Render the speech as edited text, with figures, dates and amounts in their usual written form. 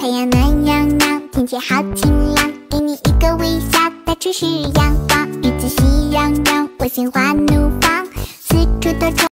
太阳暖洋洋，天气好晴朗，给你一个微笑，到处是阳光。日子喜洋洋，我心花怒放，四处都充